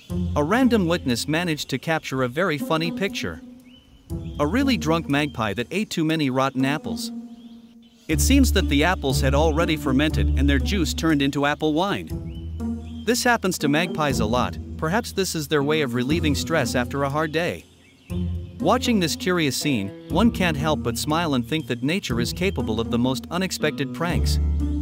A random witness managed to capture a very funny picture. A really drunk magpie that ate too many rotten apples. It seems that the apples had already fermented and their juice turned into apple wine. This happens to magpies a lot. Perhaps this is their way of relieving stress after a hard day. Watching this curious scene, one can't help but smile and think that nature is capable of the most unexpected pranks.